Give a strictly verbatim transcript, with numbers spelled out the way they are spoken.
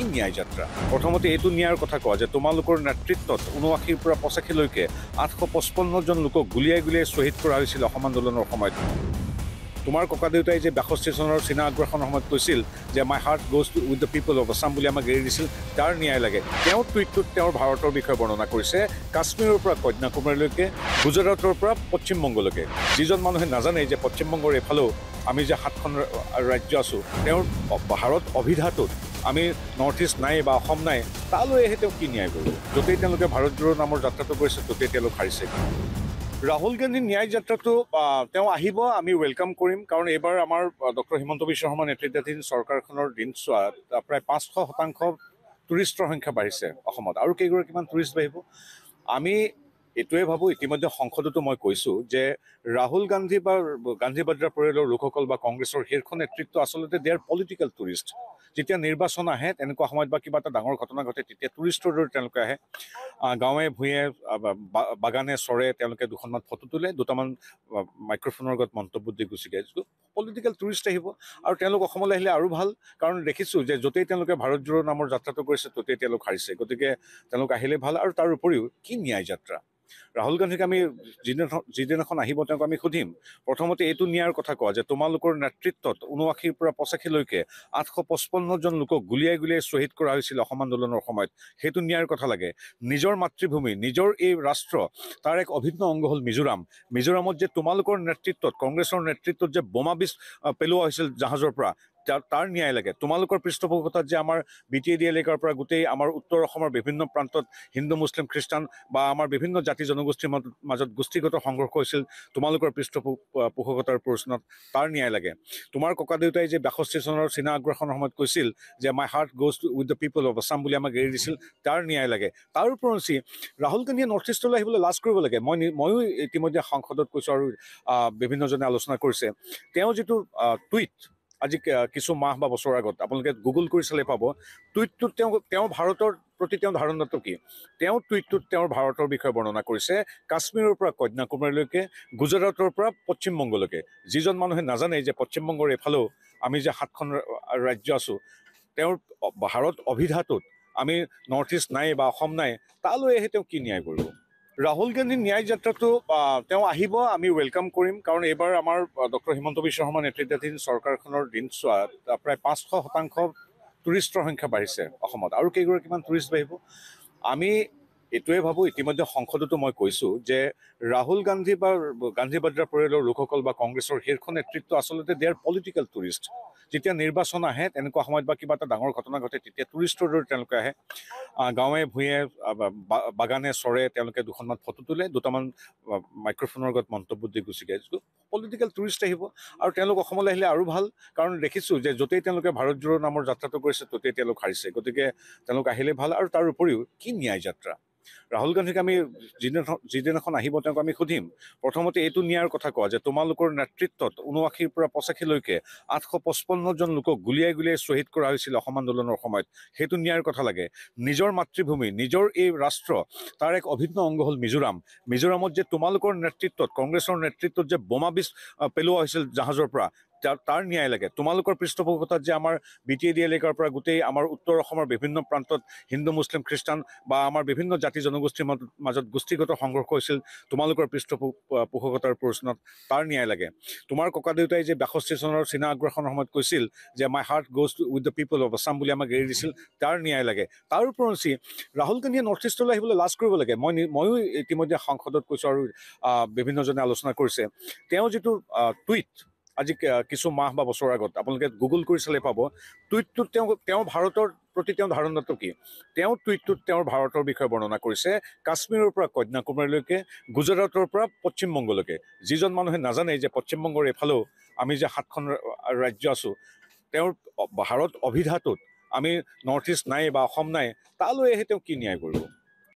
ন্যায় যাত্ৰা প্ৰথমতে এইটো ন্যায়ৰ কথা কোৱা যে তোমালোকৰ নেতৃত্বত ঊনআশীৰ পৰা পঁচাশীলৈকে আঠশ পঁচপন্ন জন লোকক গুলিয়াই গুলিয়াই শ্বহীদ কৰা হৈছিল অসম আন্দোলনৰ সময়ত তোমাৰ ককা দেউতাই যে বাষষ্ঠি চনৰ চীনা আগ্ৰাসনৰ সময়ত কৈছিল যে my heart goes to with the people of Assam বুলি আমাক এৰি দিছিল তাৰ ন্যায় লাগে তেওঁৰ টুইটটোত তেওঁৰ ভাৰতৰ বিষয়ে বৰ্ণনা কৰিছে কাশ্মীৰৰ পৰা কন্যাকুমাৰীলৈকে গুজৰাটৰ পৰা পশ্চিমবংগলৈকে যিজন মানুহে নাজানে যে পশ্চিমবংগৰ এফালেও আমি যে সাতখন ৰাজ্য আছোঁ তেওঁৰ ভাৰত অভিধাটোত আমি নৰ্থ ইষ্ট নাই বা অসম নাই তালৈহে তেওঁ কি ন্যায় কৰিব য'তেই তেওঁলোকে ভাৰত জোড়ো নামৰ যাত্ৰাটো কৰিছে ত'তেই তেওঁলোক হাৰিছে ৰাহুল গান্ধী ন্যায় যাত্ৰাটো তেওঁ আহিব আমি ৱেলকাম কৰিম কাৰণ এইবাৰ আমাৰ ডক্টৰ হিমন্ত বিশ্ব শৰ্মা নেতৃত্বাধীন চৰকাৰখনৰ দিন চোৱাত প্ৰায় পাঁচশ শতাংশ টুৰিষ্টৰ সংখ্যা বাঢ়িছে অসমত আৰু কেইগৰাকীমান টুৰিষ্ট বাঢ়িব আমি এইটোৱে ভাবোঁ ইতিমধ্যে সংসদতো মই কৈছোঁ যে ৰাহুল গান্ধী বা গান্ধী বাদ্ৰা পৰিয়ালৰ লোকসকল বা কংগ্ৰেছৰ শীৰ্ষ নেতৃত্ব আচলতে দে আৰ পলিটিকেল টুৰিষ্ট যেতিয়া নিৰ্বাচন আহে তেনেকুৱা সময়ত বা কিবা এটা ডাঙৰ ঘটনা ঘটে তেতিয়া টুৰিষ্টৰ দৰে তেওঁলোকে আহে গাঁৱে ভূঞে বাগানে চৰে তেওঁলোকে দুখনমান ফটো তোলে দুটামান মাইক্ৰফোনৰ আগত মন্তব্য দি গুচি যায় পলিটিকেল টুৰিষ্ট আহিব আৰু তেওঁলোক অসমলৈ আহিলে আৰু ভাল কাৰণ দেখিছোঁ যে য'তেই তেওঁলোকে ভাৰত জোড়ো নামৰ যাত্ৰাটো কৰিছে ত'তেই তেওঁলোক হাৰিছে গতিকে তেওঁলোক আহিলে ভাল আৰু তাৰ উপৰিও কি ন্যায় যাত্ৰা ৰাহুল গান্ধীক আমি যিদিনাখন যিদিনাখন আহিব তেওঁক আমি সুধিম প্ৰথমতে এইটো ন্যায়ৰ কথা কোৱা যে তোমালোকৰ নেতৃত্বত ঊনআশীৰ পৰা পঁচাশীলৈকে আঠশ পঁচপন্ন জন লোকক গুলিয়াই গুলিয়াই শ্বহীদ কৰা হৈছিল অসম আন্দোলনৰ সময়ত সেইটো ন্যায়ৰ কথা লাগে নিজৰ মাতৃভূমি নিজৰ এই ৰাষ্ট্ৰ তাৰ এক অভিন্ন অংগ হ'ল মিজোৰাম মিজোৰামত যে তোমালোকৰ নেতৃত্বত কংগ্ৰেছৰ নেতৃত্বত যে বোমা বিচ পেলোৱা হৈছিল জাহাজৰ পৰা তাৰ ন্যায় লাগে তোমালোকৰ পৃষ্ঠপোষকতাত যে আমাৰ বি টি এ ডি এলেকাৰ পৰা গোটেই আমাৰ উত্তৰ অসমৰ বিভিন্ন প্ৰান্তত হিন্দু মুছলিম খ্ৰীষ্টান বা আমাৰ বিভিন্ন জাতি জনগোষ্ঠীৰ মাজত গোষ্ঠীগত সংঘৰ্ষ হৈছিল তোমালোকৰ পৃষ্ঠপোষকতাৰ প্ৰশ্নত তাৰ ন্যায় লাগে তোমাৰ ককা দেউতাই যে বাষষ্ঠি চনৰ চীনা আগ্ৰাসনৰ সময়ত কৈছিল যে my heart goes to with the people of Assam বুলি আমাক এৰি দিছিল তাৰ ন্যায় লাগে তাৰ উপৰঞ্চি ৰাহুল গান্ধীয়ে নৰ্থ ইষ্টলৈ আহিবলৈ লাজ কৰিব লাগে মই ময়ো ইতিমধ্যে সংসদত কৈছোঁ আৰু বিভিন্নজনে আলোচনা কৰিছে তেওঁ যিটো টুইট আজি কিছু মাহ বা বছৰৰ আগত আপোনালোকে গুগল কৰি চালে পাব টুইটটোত তেওঁ তেওঁ ভাৰতৰ প্ৰতি তেওঁ ধাৰণাটো কি তেওঁ টুইটটোত তেওঁৰ ভাৰতৰ বিষয়ে বৰ্ণনা কৰিছে কাশ্মীৰৰ পৰা কন্যাকুমাৰীলৈকে গুজৰাটৰ পৰা পশ্চিমবংগলৈকে যিজন মানুহে নাজানে যে পশ্চিমবংগৰ এফালেও আমি যে সাতখন ৰাজ্য আছোঁ তেওঁৰ ভাৰত অভিধাটোত আমি নৰ্থ ইষ্ট নাই বা অসম নাই তালৈহে তেওঁ কি ন্যায় কৰিব ৰাহুল গান্ধীৰ ন্যায় যাত্ৰাটো তেওঁ আহিব আমি ৱেলকাম কৰিম কাৰণ এইবাৰ আমাৰ ডক্টৰ হিমন্ত বিশ্ব শৰ্মা নেতৃত্বাধীন চৰকাৰখনৰ দিন চোৱাত প্ৰায় পাঁচশ শতাংশ টুৰিষ্টৰ সংখ্যা বাঢ়িছে অসমত আৰু কেইগৰাকীমান টুৰিষ্ট বাঢ়িব আমি এইটোৱে ভাবোঁ ইতিমধ্যে সংসদতো মই কৈছোঁ যে ৰাহুল গান্ধী বা গান্ধী বাদ্ৰা পৰিয়ালৰ লোকসকল বা কংগ্ৰেছৰ শীৰ্ষ নেতৃত্ব আচলতে দে আৰ পলিটিকেল টুৰিষ্ট যেতিয়া নিৰ্বাচন আহে তেনেকুৱা সময়ত বা কিবা এটা ডাঙৰ ঘটনা ঘটে তেতিয়া টুৰিষ্টৰ দৰে তেওঁলোকে আহে গাঁৱে ভূঞে বাগানে চৰে তেওঁলোকে দুখনমান ফটো তোলে দুটামান মাইক্ৰফোনৰ আগত মন্তব্য দি গুচি যায় পলিটিকেল টুৰিষ্ট আহিব আৰু তেওঁলোক অসমলৈ আহিলে আৰু ভাল কাৰণ দেখিছোঁ যে য'তেই তেওঁলোকে ভাৰত জোড়ো নামৰ যাত্ৰাটো কৰিছে ত'তেই তেওঁলোক হাৰিছে গতিকে তেওঁলোক আহিলে ভাল আৰু তাৰ উপৰিও কি ন্যায় যাত্ৰা ৰাহুল গান্ধীক আমি যিদিনাখন যিদিনাখন আহিব তেওঁক আমি সুধিম প্ৰথমতে এইটো ন্যায়ৰ কথা কোৱা যে তোমালোকৰ নেতৃত্বত ঊনআশীৰ পৰা পঁচাশীলৈকে আঠশ পঁচপন্ন জন লোকক গুলিয়াই গুলিয়াই শ্বহীদ কৰা হৈছিল অসম আন্দোলনৰ সময়ত সেইটো ন্যায়ৰ কথা লাগে নিজৰ মাতৃভূমি নিজৰ এই ৰাষ্ট্ৰ তাৰ এক অভিন্ন অংগ হ'ল মিজোৰাম মিজোৰামত যে তোমালোকৰ নেতৃত্বত কংগ্ৰেছৰ নেতৃত্বত যে বোমা বিচ পেলোৱা হৈছিল জাহাজৰ পৰা তাৰ ন্যায় লাগে তোমালোকৰ পৃষ্ঠপোষকতাত যে আমাৰ বি টি এ ডি এলেকাৰ পৰা গোটেই আমাৰ উত্তৰ অসমৰ বিভিন্ন প্ৰান্তত হিন্দু মুছলিম খ্ৰীষ্টান বা আমাৰ বিভিন্ন জাতি জনগোষ্ঠীৰ মাজত গোষ্ঠীগত সংঘৰ্ষ হৈছিল তোমালোকৰ পৃষ্ঠপোষকতাৰ প্ৰশ্নত তাৰ ন্যায় লাগে তোমাৰ ককা দেউতাই যে বাষষ্ঠি চনৰ চীনা আগ্ৰাসনৰ সময়ত কৈছিল যে my heart goes to with the people of Assam বুলি আমাক এৰি দিছিল তাৰ ন্যায় লাগে তাৰ উপৰঞ্চি ৰাহুল গান্ধীয়ে নৰ্থ ইষ্টলৈ আহিবলৈ লাজ কৰিব লাগে মই ময়ো ইতিমধ্যে সংসদত কৈছোঁ আৰু বিভিন্নজনে আলোচনা কৰিছে তেওঁ যিটো টুইট আজি কিছু মাহ বা বছৰৰ আগত আপোনালোকে গুগল কৰি চালে পাব টুইটটোত তেওঁ তেওঁ ভাৰতৰ প্ৰতি তেওঁ ধাৰণাটো কি তেওঁ টুইটটোত তেওঁৰ ভাৰতৰ বিষয়ে বৰ্ণনা কৰিছে কাশ্মীৰৰ পৰা কন্যাকুমাৰীলৈকে গুজৰাটৰ পৰা পশ্চিমবংগলৈকে যিজন মানুহে নাজানে যে পশ্চিমবংগৰ এফালেও আমি যে সাতখন ৰাজ্য আছোঁ তেওঁৰ ভাৰত অভিধাটোত আমি নৰ্থ ইষ্ট নাই বা অসম নাই তালৈহে তেওঁ কি ন্যায় কৰিব